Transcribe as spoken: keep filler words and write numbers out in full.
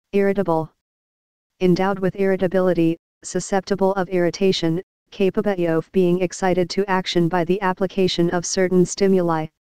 Irritable. Endowed with irritability, susceptible of irritation, capable of being excited to action by the application of certain stimuli.